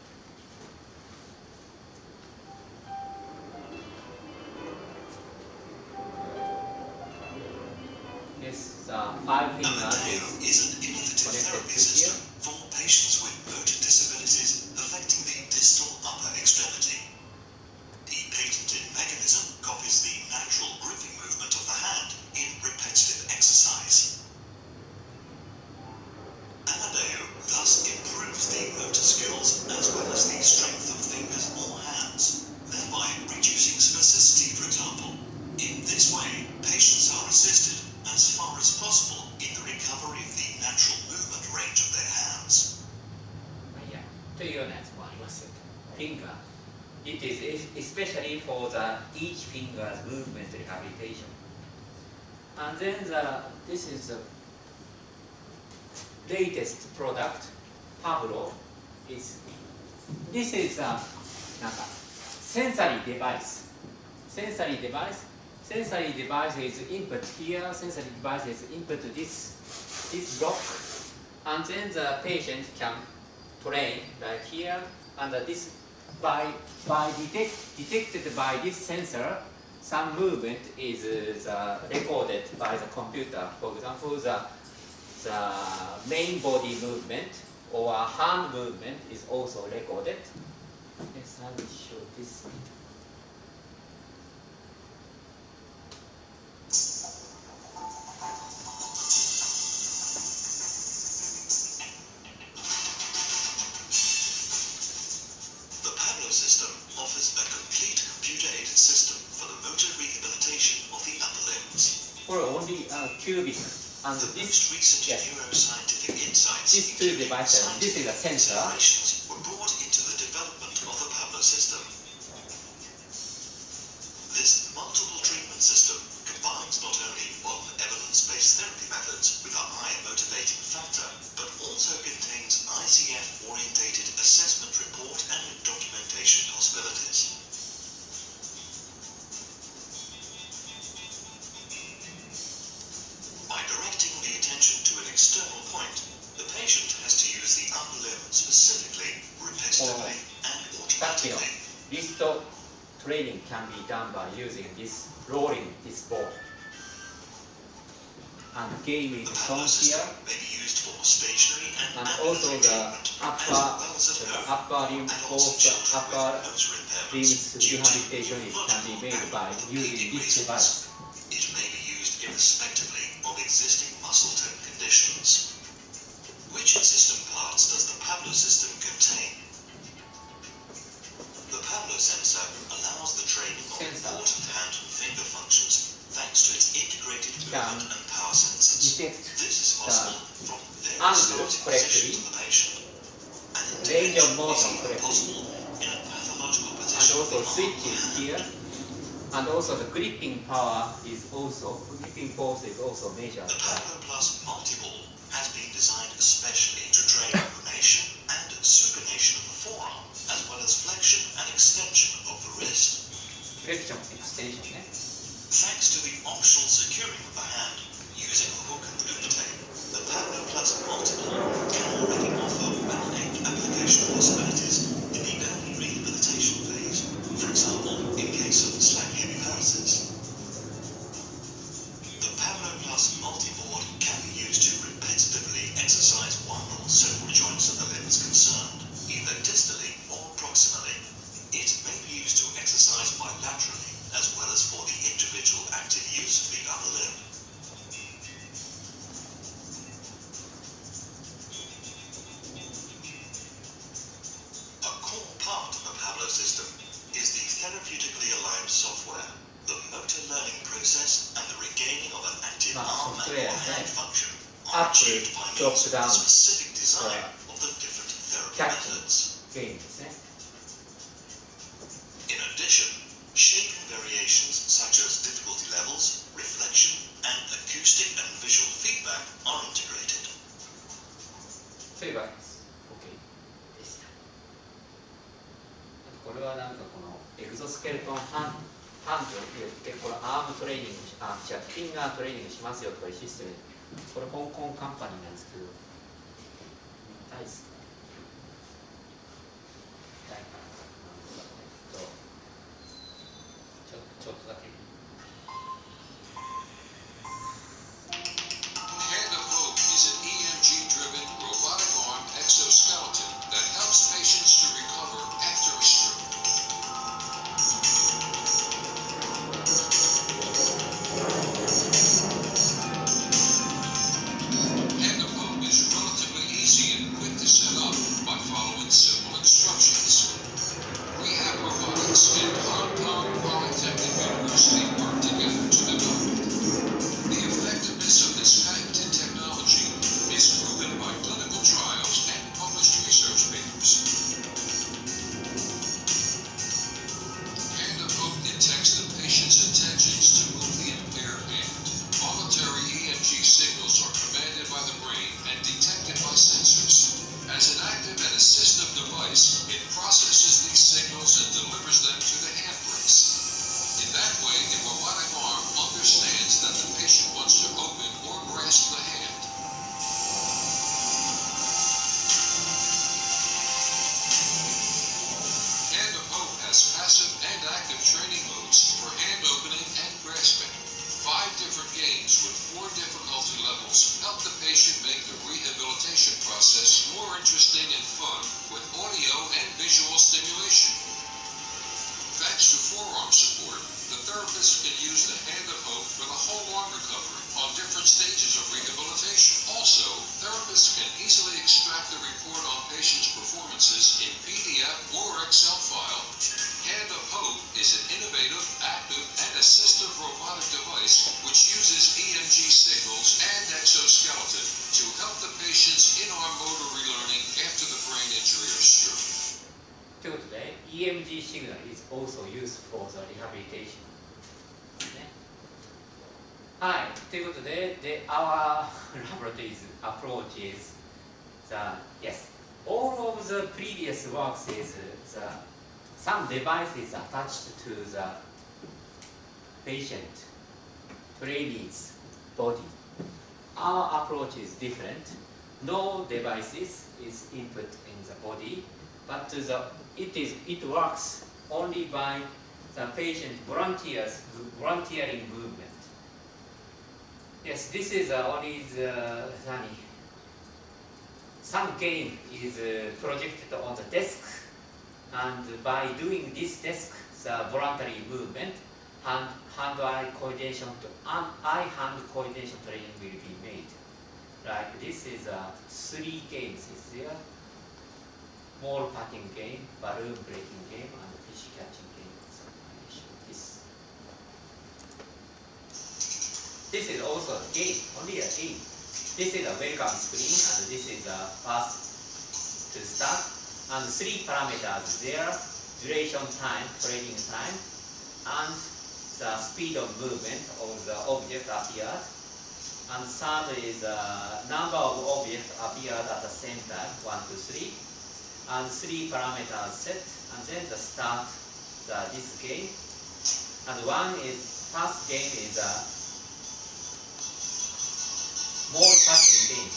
Yes, uh, five fingers is connected to here. For patients with motor disabilities affecting the distal upper extremity. The patented mechanism copies the natural gripping movement of the hand in repetitive exercise. Amadeo thus improves the motor skills as well as the strength of fingers or hands, thereby reducing spasticity, for example. In this way, patients are assisted as far as possible in the recovery of the natural movement range of their hands. Yeah, というようなやつもありますよ。Finger. It is especially for the each finger's movement rehabilitation. And then the this is the latest product, Pablo. Is this is a なんか sensory device. Sensory device. Sensory device is input here, sensory device is input this, this block, and then the patient can train like here, and this by, by detect, detected by this sensor, some movement is uh, the recorded by the computer. For example, the, the main body movement or hand movement is also recorded. Yes, I will show this. Cubic and the this most recent yes, neuroscientific insights these two devices, this is a sensor, were brought into the development of the Pablo system. This multiple treatment system combines not only modern evidence-based directing the attention to an external point, the patient has to use the upper limb specifically, repetitively, and automatically. Wrist training can be done by using this rolling this ball. And game is shown here. May be used for stationary and, and also the upper, the upper limb, both the upper limbs rehabilitation is, can be made by using this device. It may be used irrespectively of existing muscle tone conditions. Which system parts does the Pablo system contain? The Pablo sensor allows the training of Sensor. important hand and finger functions thanks to its integrated movement and power sensors. Detect This is possible from various angle starting correctly, positions of the patient. And range of intervention motion is correctly, possible in a pathological and position also of the switches hand. here, and also the gripping power is also, gripping force is also measured. The by Pablo Plus multi-ball has been designed especially to train pronation and supination of the forearm, as well as flexion and extension of the wrist. flexion extension ね。 Thanks to the optional securing of the hand using a hook and loop tape, the Pablo Plus multi-ball can already offer many application possibilities in the early rehabilitation phase, for example, in case of slack hemiparasis. The Pablo Plus multi-board can be used to repetitively exercise one or several joints of the limbs concerned, either distally or proximally. It may be used to exercise bilaterally as well as for the individual active use of the upper limb. A core part of the Pablo system is the therapeutically aligned software, the motor learning process, and the regaining of an active Ah, arm and software, or hand right. function are Up achieved by drop means of down. the specific design Uh, of the different therapy captain. methods. ゲームですね。 In addition, shaping variations such as difficulty levels, reflection, and acoustic and visual feedback are integrated. そういう場合です。OK でした。あとこれはなんかこのエグゾスケルトンハンハンドを言ってこれアームトレーニングしあ違うフィンガートレーニングしますよとかいうシステムでこれ香港カンパニーなんですけど見たいですか見たいかなえっとちょちょっとだけ Hand of Hope is an E M G-driven robotic arm exoskeleton that helps patients to recover after a stroke. Hand of Hope is relatively easy and quick to set up by following simple instructions. Rehab Robotics and Hong Kong Polytechnic University work together to develop it. The effectiveness of this patented technology is proven by clinical trials and published research papers. Hand of Hope detects the patient's intentions to move the impaired hand. Voluntary E M G signals are commanded by the brain and detected by sensors. As an active and assistive device, it processes these signals and delivers them to the hand brace. In that way, the robotic arm understands that the patient wants to open or grasp the hand. Hand of Hope has passive and active training modes for hand opening and grasping. Five different games with four difficulty levels help the patient make the rehabilitation process more interesting and fun with audio and visual stimulation. Thanks to forearm support, the therapist can use the Hand of Hope for the whole arm recovery on different stages of rehabilitation. Also, therapists can easily extract the report on patients' performances in P D F or Excel file. Hand of Hope is an innovative, active, and assistive robotic device which uses E M G signals and exoskeleton to help the patient's in-arm motor relearning after the brain injury or stroke. ということで E M G signal is also used for the rehabilitation ね。はい、ということで、で our laboratory's approach is the yes, all of the previous works is the some devices attached to the patient trainee's body our approach is different. No devices is input in the body, but the, it is it works only by the patient volunteers volunteering movement. Yes, this is uh, only the nani. Some game is uh, projected on the desk, and by doing this desk, the voluntary movement, hand hand-eye coordination to eye-hand coordination training will be made. Like this is uh, three games is there. Ball patting game, balloon breaking game, and fish catching game. This. This is also a game, only a game. This is a welcome screen, and this is a pass to start. And three parameters there: duration time, training time, and the speed of movement of the object appeared. And third is the uh, number of objects appeared at the same time, one, two, three. And three parameters set, and then the start the, this game. And one is, first game is a ball passing game.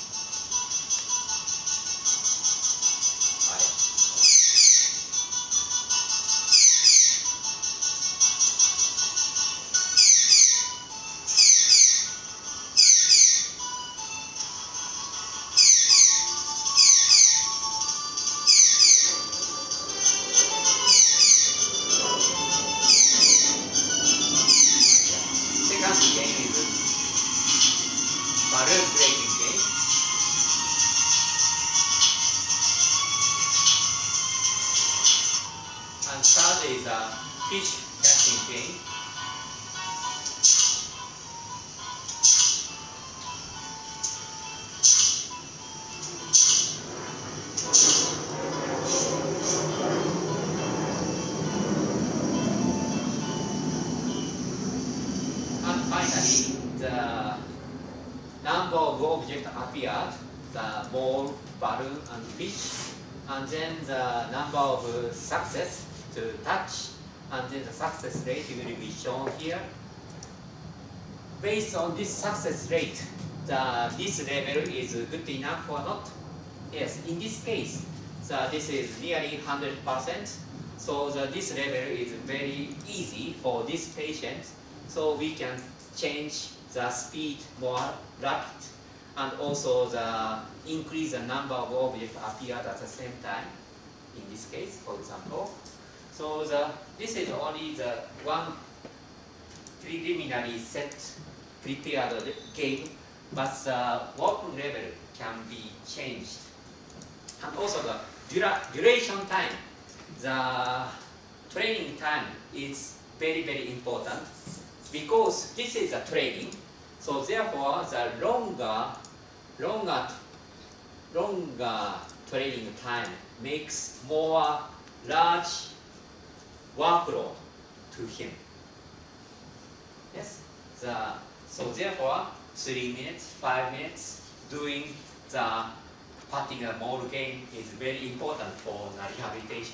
Fish catching game. And finally, the number of objects appeared, the ball, balloon, and fish, and then the number of success to touch, and then the success rate will be shown here. Based on this success rate, the, this level is good enough or not? Yes, in this case, the, this is nearly one hundred percent. So the, this level is very easy for this patient. So we can change the speed more rapid, and also the increase the number of objects appeared at the same time. In this case, for example. So the, this is only the one preliminary set prepared game, but the working level can be changed. And also the dura duration time, the training time is very, very important, because this is a training. So therefore, the longer, longer, longer training time makes more large workload to him. Yes. The, so therefore, three minutes, five minutes doing the patting a ball game is very important for the rehabilitation.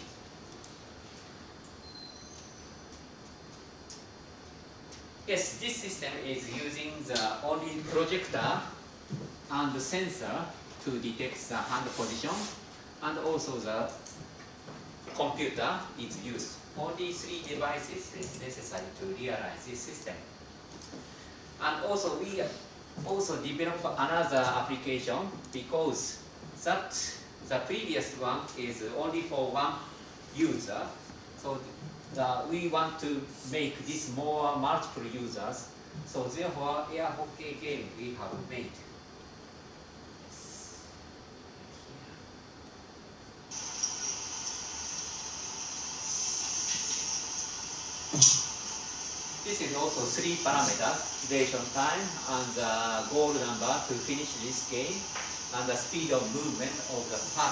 Yes, this system is using the only projector and the sensor to detect the hand position, and also the computer is used. Only three devices is necessary to realize this system. And also we also develop another application, because that the previous one is only for one user. So the, we want to make this more multiple users. So therefore, air hockey game we have made. This is also three parameters: duration time, and the goal number to finish this game, and the speed of movement of the part.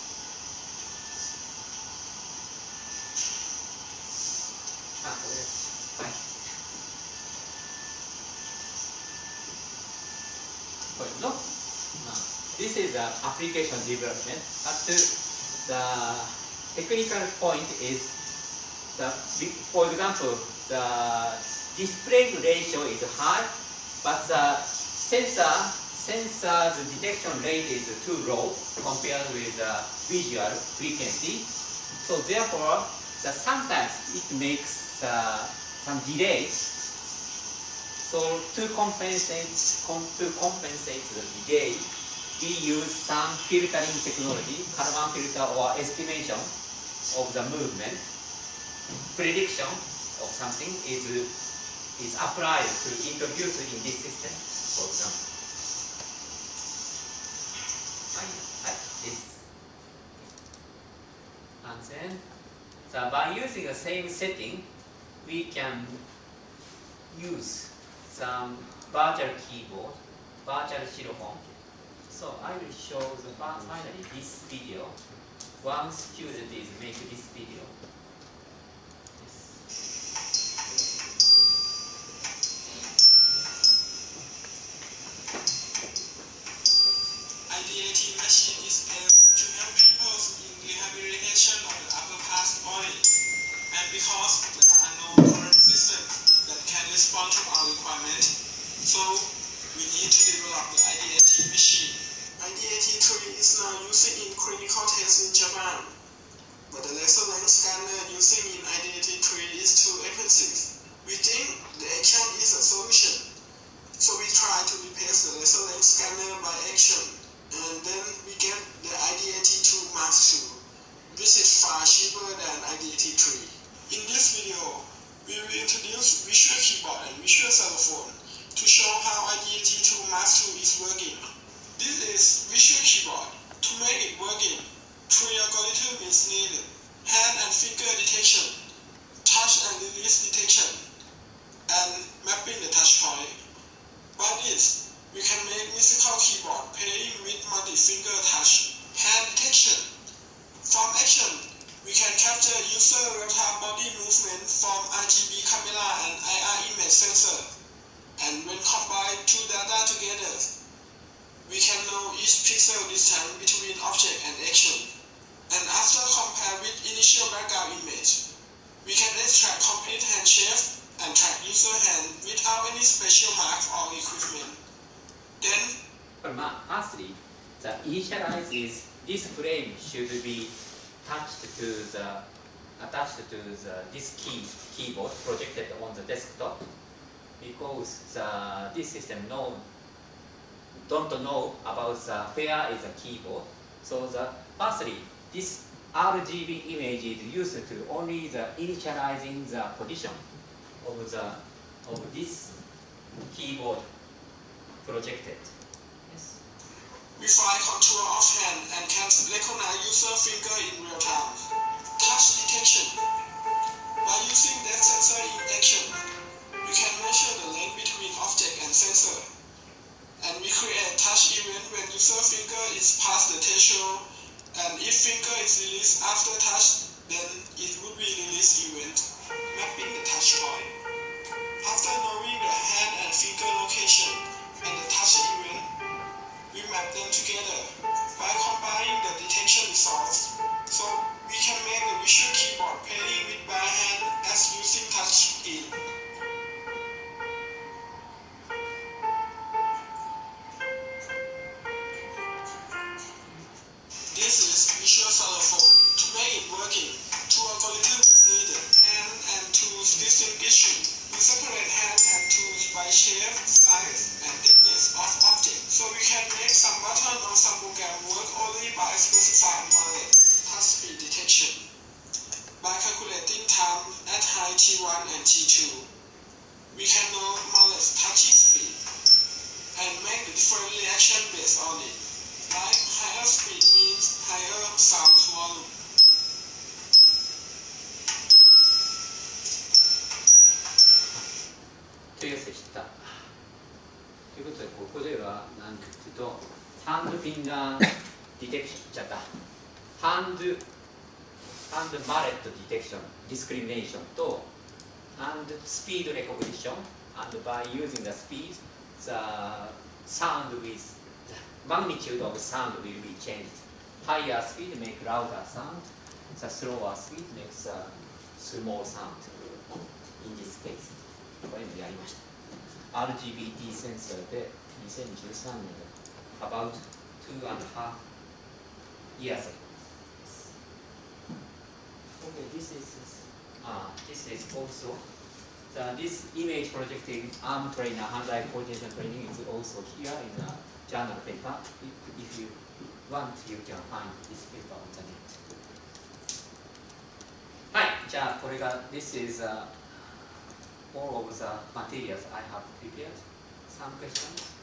Ah, yes. this is the application development. But the technical point is, the, for example, the display ratio is high, but the sensor sensor's detection rate is too low compared with the visual frequency. So therefore, the, sometimes it makes uh, some delay. So to compensate, com to compensate the delay, we use some filtering technology, Kalman filter or estimation of the movement. Prediction of something is, is applied to introduce in this system, for example. This. And then, so by using the same setting, we can use some virtual keyboard, virtual xylophone. So I will show the finally this video. One student is making this video. I D A T machine is used to help people in rehabilitation of the upper past body. And because there are no current systems that can respond to our requirement, so we need to develop the I D A T machine. I D A T three is now used in clinical tests in Japan, but the laser length scanner using in I D A T three is too expensive. We think the action is a solution, so we try to replace the laser length scanner by action. And then we get the I D A T two Mark two, which is far cheaper than I D A T three. In this video, we will introduce visual keyboard and visual xylophone to show how I D A T two Mark two is working. This is visual keyboard. To make it working, three algorithms is needed: hand and finger detection, touch and release detection, and mapping the touch point. By this, we can make musical keyboard playing with multi-finger touch, hand detection. From action, we can capture user real-time body movement from R G B camera and I R image sensor. And when combined two data together, we can know each pixel distance between object and action. And after compare with initial background image, we can extract complete hand shape and track user hand without any special mark or equipment. Then, firstly, the initialize is this frame should be attached to the attached to the this key keyboard projected on the desktop, because the this system know don't know about the where is the keyboard. So the firstly, this R G B image is used to only the initializing the position of the of this keyboard projected. Yes. We find contour of hand and can recognize user finger in real time. Touch detection. By using that sensor in action, we can measure the length between object and sensor. And we create touch event when user finger is past the threshold, and if finger is released after touch, then it would be release event, mapping the touch point. After knowing the hand and finger location and the touch event, we map them together by combining the detection results. So we can make the visual keyboard pairing with by hand as using touch in. This is visual xylophone. To make it working, two algorithms is needed: hand and tools distinguishing. We separate hand and tools by shape, size, and thickness of object. So we can make some button or some program work only by specifying mallet, touch speed detection. By calculating time at high T one and T two, we can know mallet's touching speed and make the different reaction based on it. Like higher speed means higher sound volume. というやつでした。ということで、ここでは何かというと、ハンドフィンガーディテクション、ちゃった。ハンド、ハンドマレットディテクション、ディスクリミネーションと、and speed recognition, and by using the speed, the sound with magnitude of sound will be changed. Higher speed make louder sound, the slower speed makes a small sound in this case. これもやりました。アールジービーティー センサーでにせんじゅうさんねん about two and a half years ago. Okay, this is uh, this is also the, this image projecting arm trainer, hand-eye coordination training is also here in the journal paper. If, if you want, you can find this paper on the net. はい、じゃあこれが this is、uh, all of the materials I have prepared. Some questions?